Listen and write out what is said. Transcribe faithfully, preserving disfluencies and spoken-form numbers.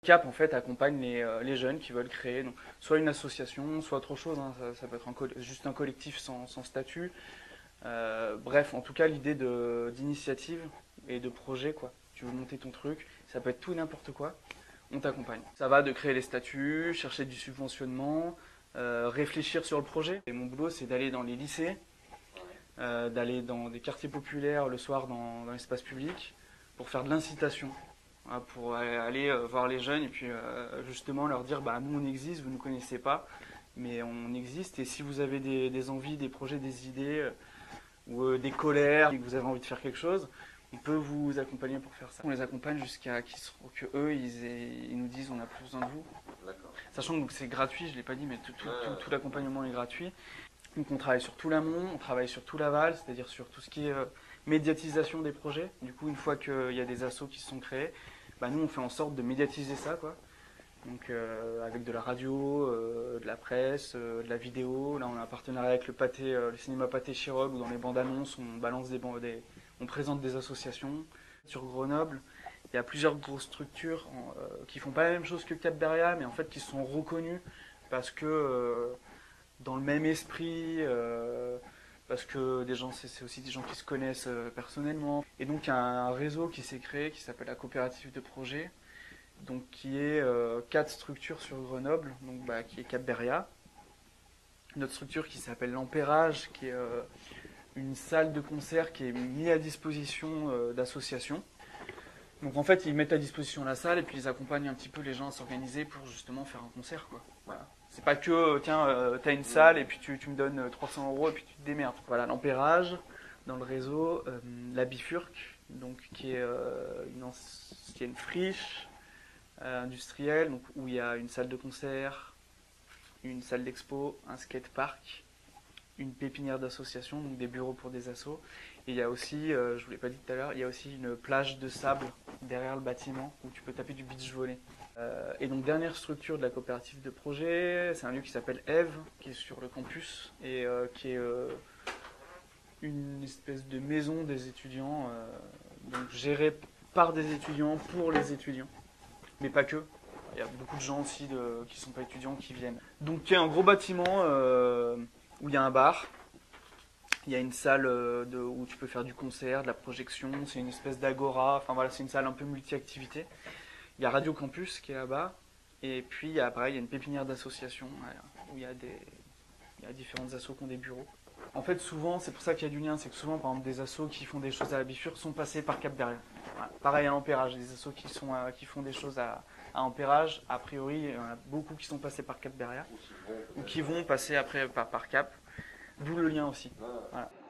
Cap en fait accompagne les, euh, les jeunes qui veulent créer donc, soit une association, soit autre chose, hein, ça, ça peut être un juste un collectif sans, sans statut. Euh, bref, en tout cas l'idée d'initiative et de projet, quoi. Tu veux monter ton truc, ça peut être tout et n'importe quoi, on t'accompagne. Ça va de créer les statuts, chercher du subventionnement, euh, réfléchir sur le projet. Et mon boulot c'est d'aller dans les lycées, euh, d'aller dans des quartiers populaires le soir dans, dans l'espace public pour faire de l'incitation. Pour aller voir les jeunes et puis justement leur dire bah, nous on existe, vous ne nous connaissez pas, mais on existe et si vous avez des, des envies, des projets, des idées ou des colères et que vous avez envie de faire quelque chose, on peut vous accompagner pour faire ça. On les accompagne jusqu'à que eux ils, aient, ils nous disent on n'a plus besoin de vous. Sachant que c'est gratuit, je ne l'ai pas dit, mais tout, tout, tout, tout l'accompagnement est gratuit. Donc on travaille sur tout l'amont, on travaille sur tout l'aval, c'est-à-dire sur tout ce qui est euh, médiatisation des projets. Du coup, une fois qu'il y a des assos qui se sont créés, bah, nous on fait en sorte de médiatiser ça, quoi. Donc euh, avec de la radio, euh, de la presse, euh, de la vidéo. Là on a un partenariat avec le Pâté, euh, le cinéma Pâté Chirog, où dans les bandes annonces on balance des, des, on présente des associations. Sur Grenoble, il y a plusieurs grosses structures en, euh, qui font pas la même chose que Cap-Beria, mais en fait qui sont reconnues parce que euh, dans le même esprit, euh, parce que des gens, c'est aussi des gens qui se connaissent euh, personnellement. Et donc il y a un réseau qui s'est créé qui s'appelle la coopérative de projet, donc qui est euh, quatre structures sur Grenoble, donc bah, qui est Cap-Beria, une autre structure qui s'appelle l'Ampérage, qui est euh, une salle de concert qui est mise à disposition euh, d'associations. Donc en fait ils mettent à disposition la salle et puis ils accompagnent un petit peu les gens à s'organiser pour justement faire un concert, quoi. Voilà. C'est pas que, tiens, euh, t'as une salle et puis tu, tu me donnes trois cents euros et puis tu te démerdes. Voilà, l'Ampérage, dans le réseau, euh, la Bifurque, donc, qui est euh, une ancienne friche euh, industrielle, donc, où il y a une salle de concert, une salle d'expo, un skatepark, une pépinière d'association, donc des bureaux pour des assos. Et il y a aussi, euh, je vous l'ai pas dit tout à l'heure, il y a aussi une plage de sable derrière le bâtiment où tu peux taper du beach volley. Euh, et donc dernière structure de la coopérative de projet, c'est un lieu qui s'appelle Eve, qui est sur le campus et euh, qui est euh, une espèce de maison des étudiants, euh, donc gérée par des étudiants pour les étudiants, mais pas que. Il y a beaucoup de gens aussi de, qui ne sont pas étudiants qui viennent. Donc il y a un gros bâtiment euh, où il y a un bar. Il y a une salle de, où tu peux faire du concert, de la projection, c'est une espèce d'agora, enfin voilà, c'est une salle un peu multi-activité. Il y a Radio Campus qui est là-bas, et puis il y a, pareil, il y a une pépinière d'associations où il y a, des, il y a différentes assos qui ont des bureaux. En fait, souvent, c'est pour ça qu'il y a du lien, c'est que souvent, par exemple, des assos qui font des choses à la Bifurque sont passés par Cap-Beria. Voilà. Pareil à Ampérage, des assos qui, sont, euh, qui font des choses à, à Ampérage, a priori, il y en a beaucoup qui sont passés par Cap-Beria, ou qui vont passer après par, par Cap. D'où le lien aussi. Voilà.